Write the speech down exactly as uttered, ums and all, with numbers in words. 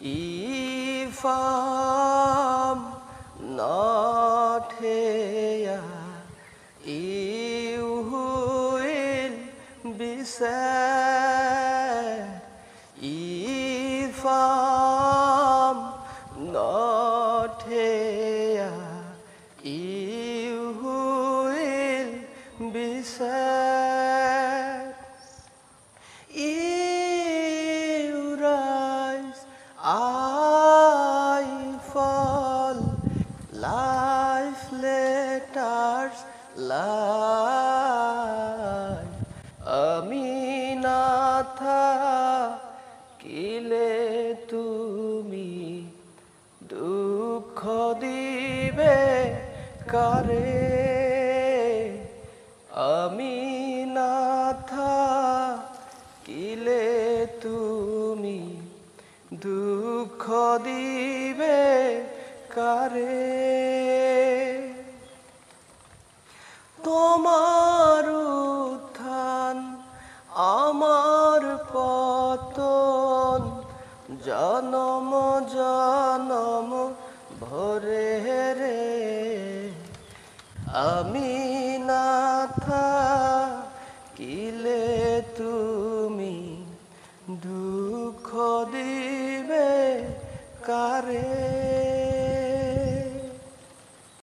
If I'm not here, you will be sad. If I'm not here, you will be sad. You rise, I fall. Life letters lie. আমি না থাকিলে তুমি দুঃখ দিবে কারে। আমি না থাকিলে তুমি দুঃখ দিবে কারে। তোমার উত্থান আমার পতন, জনম জনম ভরে রে। আমি